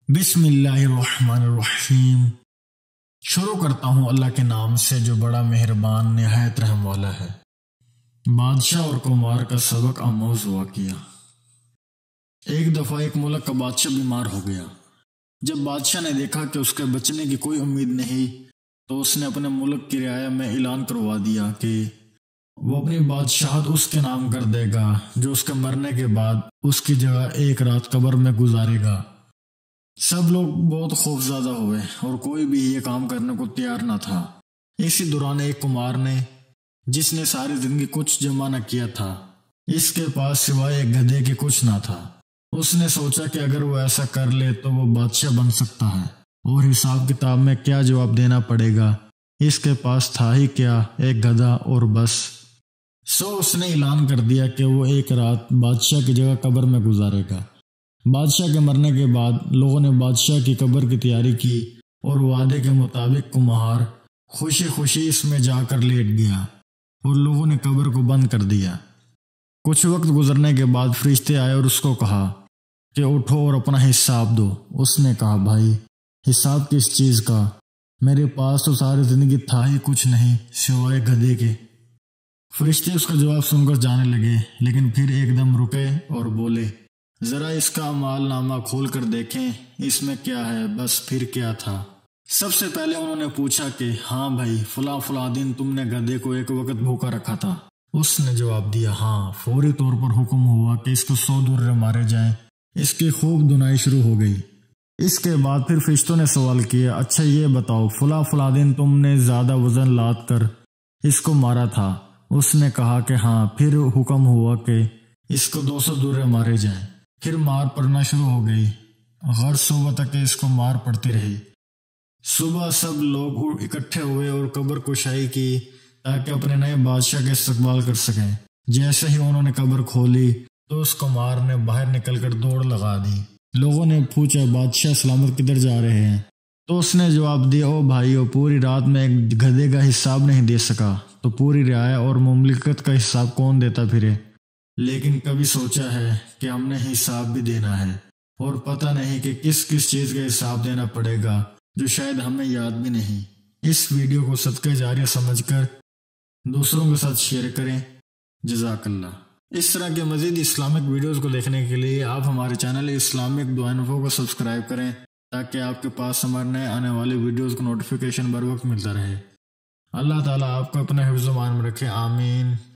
بسم اللہ الرحمن الرحیم۔ شروع کرتا ہوں اللہ کے نام سے جو بڑا مہربان نہایت رحم والا ہے۔ بادشاہ اور کمار کا سبق آموز واقعہ۔ ایک دفعہ ایک ملک کا بادشاہ بیمار ہو گیا۔ جب بادشاہ نے دیکھا کہ اس کے بچنے کی کوئی امید نہیں تو اس نے اپنے ملک کی رعایا میں اعلان کروا دیا کہ وہ اپنی بادشاہت اس کے نام کر دے گا جو اس کے مرنے کے بعد اس کی جگہ ایک رات قبر میں گزارے گا۔ سب لوگ بہت خوفزدہ ہوئے اور کوئی بھی یہ کام کرنے کو تیار نہ تھا۔ اسی دوران ایک کمار نے، جس نے ساری زندگی کچھ جمع نہ کیا تھا، اس کے پاس سوائے ایک گدھے کے کچھ نہ تھا۔ اس نے سوچا کہ اگر وہ ایسا کر لے تو وہ بادشاہ بن سکتا ہے اور حساب کتاب میں کیا جواب دینا پڑے گا۔ اس کے پاس تھا ہی کیا، ایک گدھا اور بس۔ اس نے اعلان کر دیا کہ وہ ایک رات بادشاہ کی جگہ قبر میں گزارے گا۔ بادشاہ کے مرنے کے بعد لوگوں نے بادشاہ کی قبر کی تیاری کی اور وعدے کے مطابق کمہار خوشی خوشی اس میں جا کر لیٹ گیا اور لوگوں نے قبر کو بند کر دیا۔ کچھ وقت گزرنے کے بعد فرشتے آئے اور اس کو کہا کہ اٹھو اور اپنا حساب دو۔ اس نے کہا، بھائی حساب کس چیز کا؟ میرے پاس تو ساری زندگی تھا ہی کچھ نہیں سوائے گدھے کے۔ فرشتے اس کا جواب سن کر جانے لگے، لیکن پھر ایک دم رکے اور بولے، ذرا اس کا اعمال نامہ کھول کر دیکھیں، اس میں کیا ہے؟ بس پھر کیا تھا؟ سب سے پہلے انہوں نے پوچھا کہ ہاں بھائی، فلاں دن تم نے گدھے کو ایک وقت بھوکا رکھا تھا۔ اس نے جواب دیا، ہاں۔ فوری طور پر حکم ہوا کہ اس کو 100 درے مارے جائیں۔ اس کی خوب دنائی شروع ہو گئی۔ اس کے بعد پھر فرشتوں نے سوال کیا، اچھا یہ بتاؤ فلاں دن تم نے زیادہ وزن لاد کر اس کو مارا تھا؟ اس نے کہا کہ ہاں۔ پھر حکم ہوا کہ اس کو 200 درے مارے جائیں۔ پھر مار پڑنا شروع ہو گئی، غرض صبح تک اس کو مار پڑتی رہی۔ صبح سب لوگ اکٹھے ہوئے اور قبر کشائی کی تاکہ اپنے نئے بادشاہ کا استقبال کر سکیں۔ جیسے ہی انہوں نے قبر کھولی تو اس کمار نے باہر نکل کر دوڑ لگا دی۔ لوگوں نے پوچھا، بادشاہ سلامت کدھر جا رہے ہیں؟ تو اس نے جواب دیا، او بھائیو، پوری رات میں ایک گدھے کا حساب نہیں دے سکا تو پوری رعایا اور مملکت کا حساب کون دیتا پھرے؟ لیکن کبھی سوچا ہے کہ ہم نے حساب بھی دینا ہے اور پتہ نہیں کہ کس چیز کا حساب دینا پڑے گا جو شاید ہمیں یاد بھی نہیں۔ اس ویڈیو کو صدقہ جاریہ سمجھ کر دوسروں کے ساتھ شیئر کریں۔ جزاک اللہ۔ اس طرح کے مزید اسلامک ویڈیوز کو دیکھنے کے لیے آپ ہمارے چینل اسلامک دعا انفو کو سبسکرائب کریں تاکہ آپ کے پاس ہمارے نئے آنے والی ویڈیوز کو نوٹیفیکیشن بر وقت ملتا رہے۔ اللہ تعالیٰ آپ کو اپنے حفظ و امان میں رکھے، آمین۔